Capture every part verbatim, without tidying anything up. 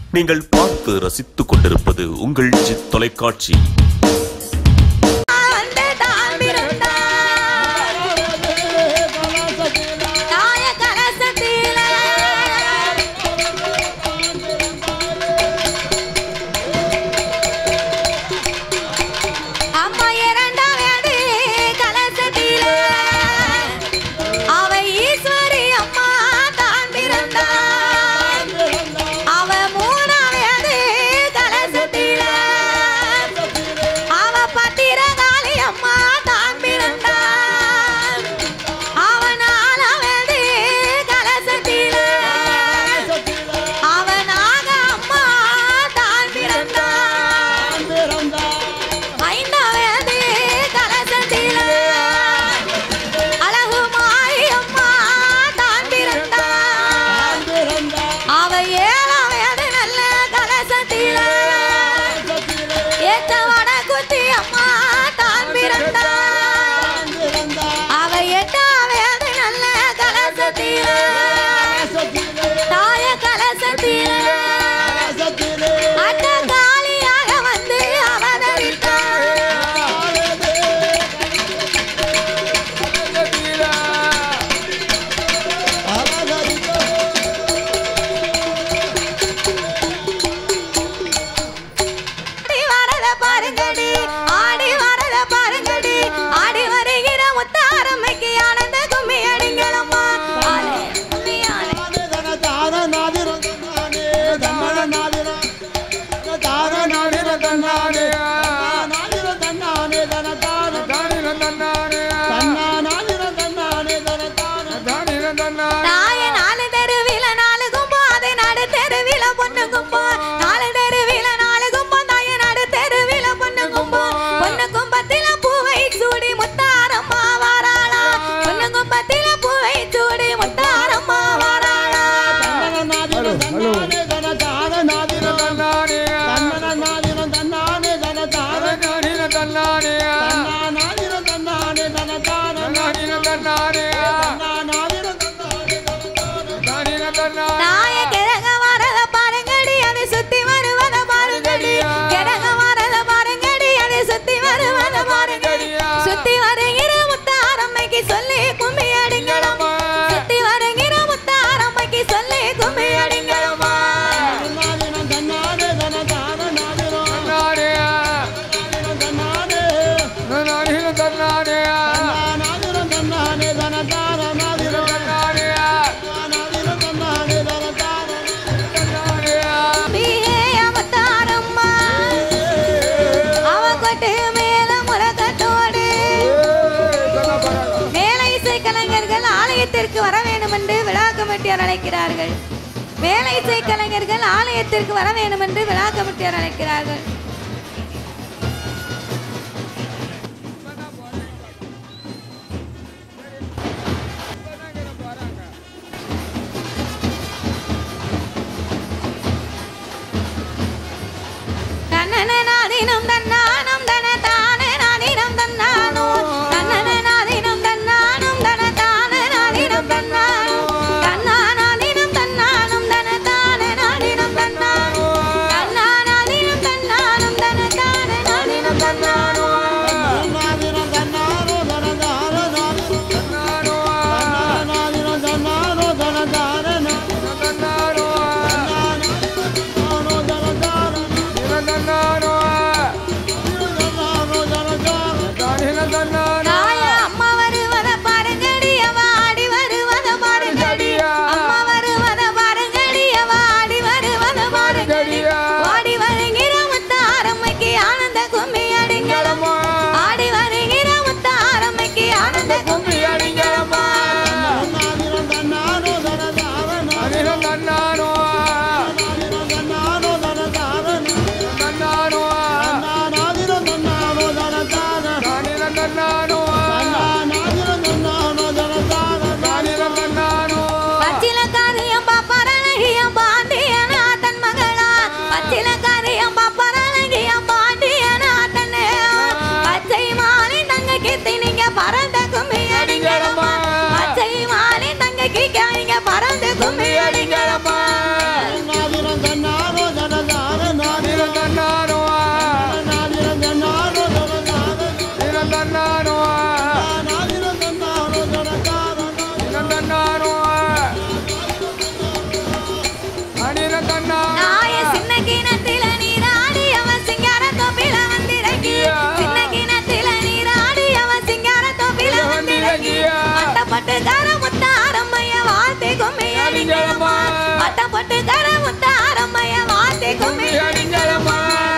நீங்கள் பார்த்து ரசித்துக் கொண்டிருப்பது உங்கள் ஜித் தொலைக்காட்சி. வர வேண்டும் என்று விழா கமிட்டியார் அழைக்கிறார்கள். மேலை இசை கலைஞர்கள் ஆலயத்திற்கு வர வேண்டும் என்று விழா கமிட்டியார் அழைக்கிறார்கள். தன்னன நாதினம் தன்னானம் தன தானே நாதினம் தன்னானோ தன்னன நாதினம் தன்னானம் தன தானே நாதினம் தன்னானோ தன்னானாதினம் தன்னானம் தன தானே நாதினம் தன்னானோ தன்னானாதினம் தன்னானம் தன தானே நாதினம் தன்னானோ நாதினம் தன்னானோ தன தானே நாதினம் தன்னானோ தன்னானாதினம் தன்னானோ தன தானே நாதினம் தன்னானோ பறந்து கும்மி அடிங்களம்மா அடிங்களம்மா பட்டம் போட்டு கர முத்தாரம்மைய வாத்தி கும்மி அடிங்களம்மா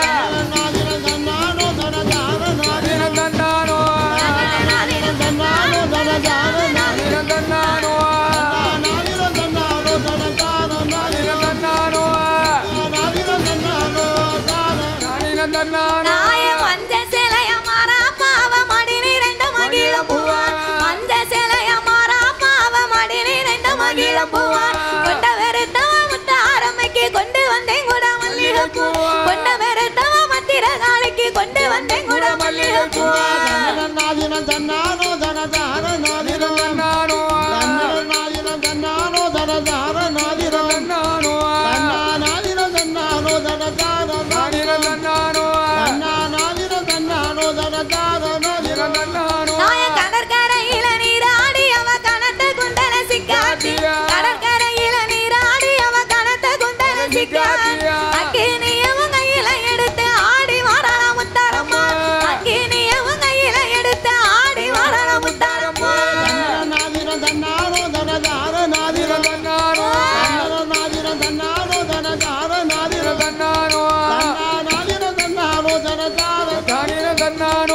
நாய மஞ்ச சிலைய மாறா பாவ மடினி ரெண்டு மகிழ பூவா மஞ்ச சிலைய மாறா பாவ மடினி ரெண்டு மகிழ பூவா கொண்ட வெறுத்தவ முத்தாரம்மைக்கு கொண்டு வந்தேன் கூட மல்லிகை பூவா கொண்ட வெறுத்தவ மத்திர காளிக்கு கொண்டு வந்தேன் கூட மல்லிகை பூவா நாதின தன்னானோ தனதார நாதின தன்னானோ நாதின தன்னானோ தனதார நாதின தன்னானோ நாதின தன்னானோ தனதார நாதின தன்னானோ நாதின தன்னானோ தனதார நாதின தன்னானோ நாய கடற்கரையில நீராடி அவ கணத்த குண்டல சிக்காட்டி கடற்கரையில நீராடி அவ கணத்த குண்டல சிக்காட்டி அக்கினியவும் கையில எடுத்து ஆடி வாராள முத்தாரம்மா அக்கினியவும் கையில எடுத்து ஆடி வாராள முத்தாரம்மா நாதின தன்னானோ தனதார நாதின தன்னானோ நாதின தன்னானோ தனதார நாதின தன்னானோ நாதின தன்னானோ தனதார நாதின தன்னானோ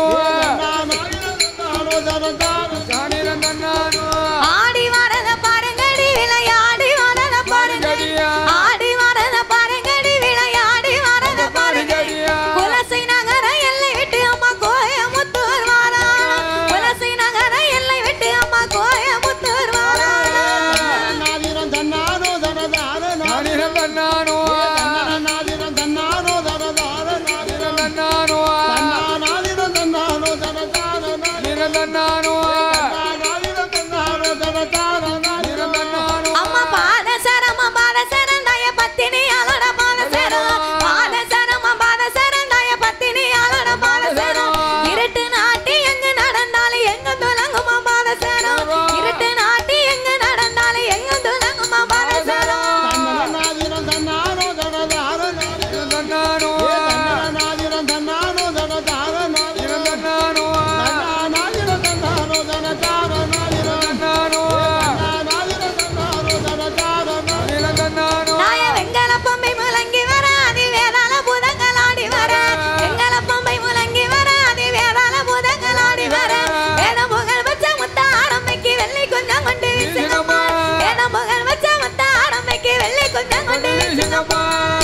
ஆடி வரத பாருங்கடி விளையாடி வரத பாருங்கடி ஆடி வரத பாருங்கடி விளையாடி வரத பாருங்கடி குலசை நகர எல்லை விட்டு அம்மா கோயமுத்தூர் வாரா குலசை நகர எல்லை விட்டு அம்மா கோயமுத்தூர் வாரா நாதினம் தன்னானோ தனதார நாதினம் தன்னானோ நாதினம் தன்னானோ தனதார நாதினம் தன்னானோ நாதினம் தன்னானோ தனதார நாதினம் தன்னானோ அம்மா பாத சரம பாத சரந்தாய பத்தினி அலட பாத சரம் பாத சரம பாத சரந்தாய பத்தினி அலட பாத சரம் இருட்டு நாட்டி எங்க நடந்தாலும் எங்க துலங்குமா பாத சரம் இருட்டு நாட்டி எங்க நடந்தாலும் எங்க துலங்குமா பாத சரம் நாதினம் தன்னானோ தனதார நாதினம் தன்னானோ நாதினம் தன்னானோ தனதார நாதினம் தன்னானோ நாதினம் தன்னானோ தனதார நாதினம் தன்னானோ நாய வெங்கல பொம்மை முழங்கி வர அதி வேதாள பூதங்களாடி வர வெங்கல பொம்மை முழங்கி வர அதி வேதாள பூதங்களாடி வர வேத புகழ் வச்ச முத்த ஆரம்பிக்கு வெள்ளி கொஞ்சம் கொண்டு வீசுங்கம்மா வேத புகழ் வச்ச முத்த ஆரம்பிக்கு வெள்ளி கொஞ்சம் கொண்டு வீசுங்கம்மா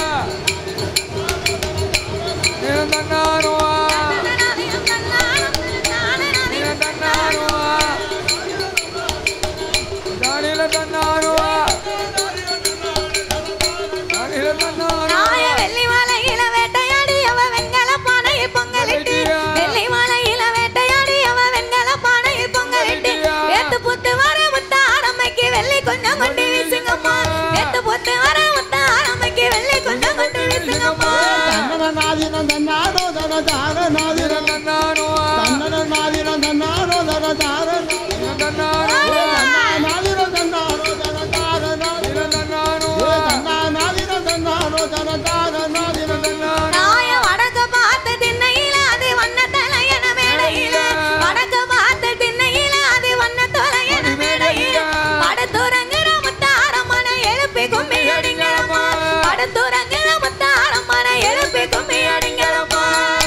நாய வெள்ளி மலையில வேட்டையாடி அவ வெங்கல பானையை பொங்கலிட்டு வெள்ளி மலையில வேட்டையாடி அவ வெங்கல பானையை பொங்கலிட்டு வேட்டு புத்து வர முத்த ஆரம்பிக்கு வெள்ளி கொஞ்சம் கொண்டு வீசுங்கம்மா வேட்டு புத்து வர முத்த ஆரம்பிக்கு வெள்ளி கொஞ்சம் கொண்டு வீசுங்கம்மா நாதினம் தன்னானோ தனதார நாதினம் தன்னானோ நாதினம் தன்னானோ தனதார நாதினம் தன்னானோ நாதினம் தன்னானோ தனதார நாதினம் தன்னானோ நாதினம் தன்னானோ தனதார நாதினம் தன்னானோ நாய வடக்க பார்த்து திண்ணையில அது வண்ண தலையன மேடையில வடக்க பார்த்து திண்ணையில அது வண்ண தலையன மேடையில படுத்துறங்கிற முத்தாரம்மன எழுப்பி கும்மி அடிங்களம்மா படுத்துறங்கிற முத்தாரம்மன எழுப்பி கும்மி அடிங்களம்மா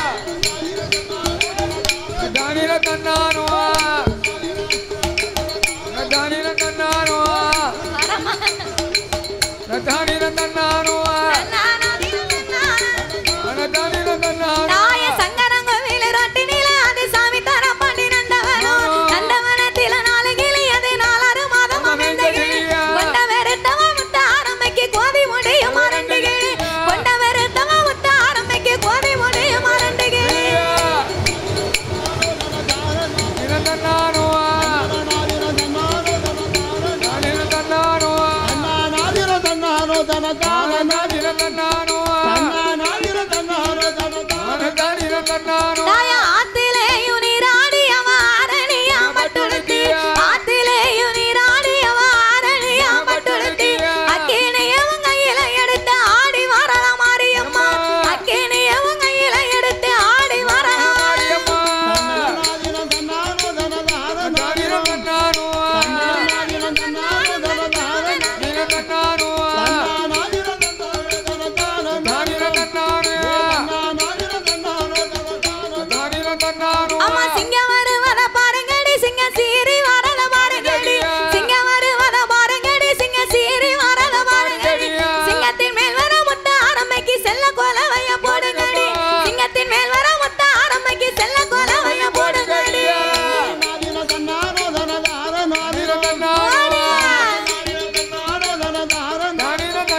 தானில தன்னானோ தானில தன்னானோ தானில தன்னானோ நாய சங்கரங்கோவில ரொட்டினில அது சாமி தர பண்ணி நந்தவனம் நந்தவனத்தில நாலு கிளி அது நாலாறு மாதம் அமைந்த கிளி கொண்ட வெறுத்தவ முத்த ஆரம்பிக்கு கோதி முடியும் அரண்டு கிளி கொண்ட வெறுத்தவ முத்த ஆரம்பிக்கு கோதி முடியும் அரண்டு கிளி நாதினம் தன்னானோ தனதார நாதினம் தன்னானோ நாதினம் தன்னானோ தனதார நாய ஆத்திலேயும் நீராடி அவ அரணியா பட்டுடுத்தி ஆத்திலேயும் நீராடி அவ அரணியா பட்டுடுத்தி அக்கினியவும் கையில எடுத்து ஆடி வாராள மாரியம்மா அக்கினியவும் கையில எடுத்து ஆடி வாராள மாரியம்மா நாதினம் தன்னானோ தனதார நாதினம் தன்னானோ நாதினம் தன்னானோ தனதார நாதினம் தன்னானோ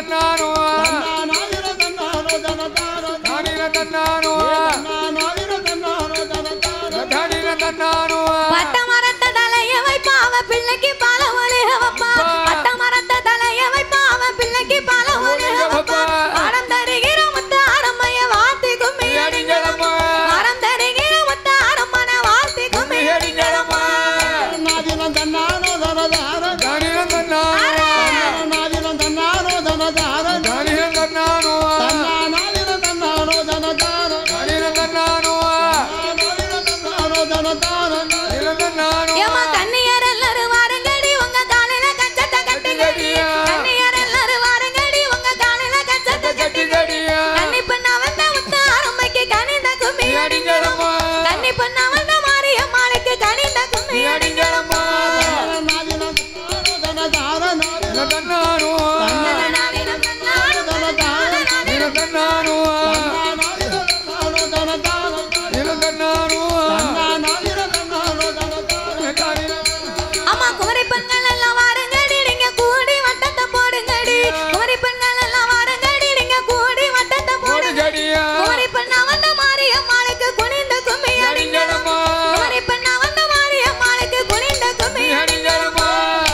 தன்னானோ நானிர தன்னானோ தனதாரோ தானிர தன்னானோ நானிர தன்னானோ தனதாரோ தானிர தன்னானோ பட்ட மரத்த தலைய வைப்பாவ பிள்ளைக்கு பால ஒழுக வைப்பா பட்ட மரத்த தலைய வைப்பாவ பிள்ளைக்கு பால ஒழுக வைப்பா மரம் தருகிற முத்த அரம்மைய வாத்தி கும்மி அடிங்களம்மா மரம் தருகிற முத்த அரம்மன வாத்தி கும்மி அடிங்களம்மா நாதின தன்னானோ தனதாரோ தானிர தன்னானோ நாதின தன்னானோ தனதாரோ தானிர தன்னானோ நானிர தன்னானோ தனதாரோ தானிர தன்னானோ நானிர தன்னானோ தனதாரோ தானிர தன்னானோ ஏமா கண்ணியர் எல்லாரும் வாருங்கடி உங்க காலையில கச்சத்தை கட்டுங்கடி கண்ணியர் எல்லாரும் வாருங்கடி உங்க காலையில கச்சத்தை கட்டுங்கடி கன்னி பண்ண வந்த முத்த அரம்மைக்கு கனிந்த கும்மி அடிங்களம்மா கன்னி பண்ண வந்த மாரியம்மாளுக்கு கனிந்த கும்மி அடிங்களம்மா நாதின தன்னானோ தனதாரோ தன்னானோ நானின தன்னானோ தானிர தன்னானோ நானிர தன்னானோ தனதாரோ தானிர தன்னானோ நானிர தன்னானோ தனதாரோ தானிர அம்மா குமரி பெண்கள் எல்லாம் வாருங்கடி நீங்க கூடி வட்டத்தை போடுங்கடி குமரி பெண்கள் எல்லாம் வாருங்கடி நீங்க கூடி வட்டத்தை போடுங்க ஜடியா குமரி பெண்ணா வந்த மாரியம்மாளுக்கு குனிந்த கும்மி அடிங்களம்மா குமரி பெண்ணா வந்த மாரியம்மாளுக்கு குனிந்த கும்மி அடிங்களம்மா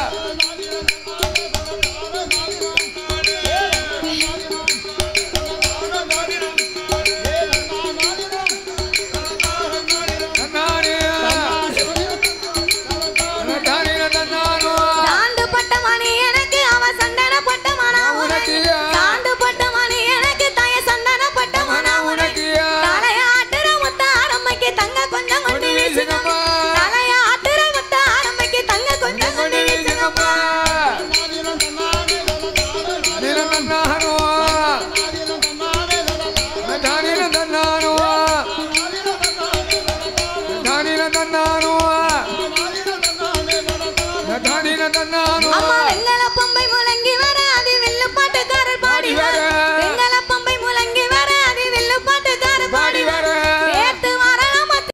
தன்னானே தானிர தன்னானோ தாண்டு பட்ட மணி எனக்கு அவ சந்தன பட்ட மனா உனக்கு தாண்டு பட்ட மணி எனக்கு தய சந்தன பட்ட மனா உனக்கு தலைய ஆட்டுற முத்த அரம்மைக்கு தங்க கொஞ்சம் கொண்டு வீசுங்கம்மா தலைய ஆட்டுற முத்த அரம்மைக்கு தங்க கொஞ்சம் கொண்டு வீசுங்கம்மா தானிர தன்னானோ தானிர தன்னானோ தானிர தன்னானோ தானிர தன்னானோ அம்மா வெங்கல பொம்பை முளை